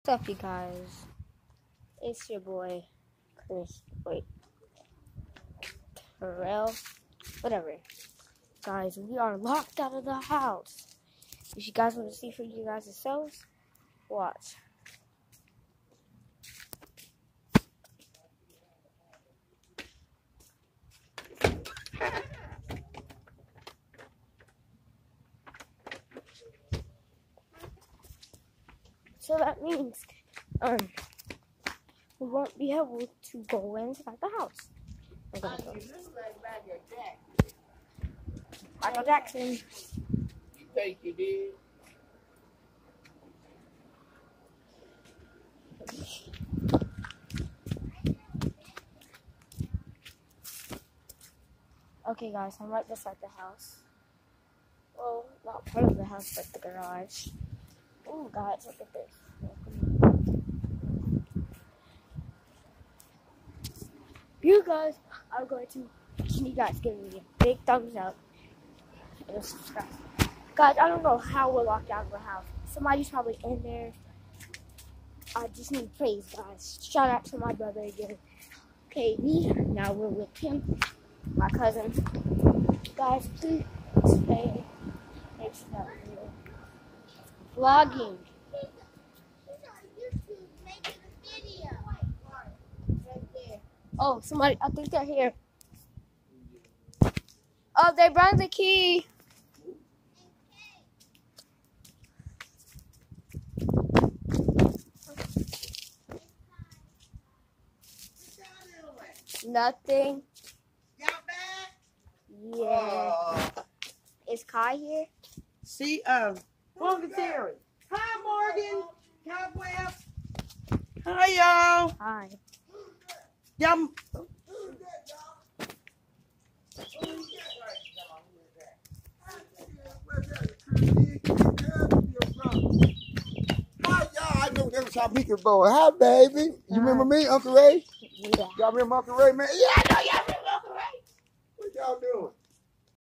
What's up, you guys? It's your boy, Chris. Wait, Terrell. Whatever. Guys, we are locked out of the house. If you guys want to see for you guys yourselves, watch. So that means we won't be able to go inside the house. I'm gonna go. Michael Jackson. You think you did? Okay, guys, I'm right beside the house. Well, not part of the house, but the garage. Oh, guys, look at this. You guys are going to, can you guys give me a big thumbs up and subscribe? Guys, I don't know how we're locked out of the house. Somebody's probably in there. I just need praise, guys. Shout out to my brother again, KB. Now we're with him, my cousin. Guys, please stay. Thanks for that video. Vlogging. Oh, somebody, I think they're here. Oh, they brought the key. Nothing. Y'all back? Yeah. Is Kai here? See, Morgan Tery. Hi, Morgan. Cobweb. Hi, y'all. Hi. Y'all. Hi, y'all. I know them Shapikas boy. Hi, baby. You remember me, Uncle Ray? Yeah. Y'all remember Uncle Ray, man? Yeah, I know y'all remember Uncle Ray. What y'all doing?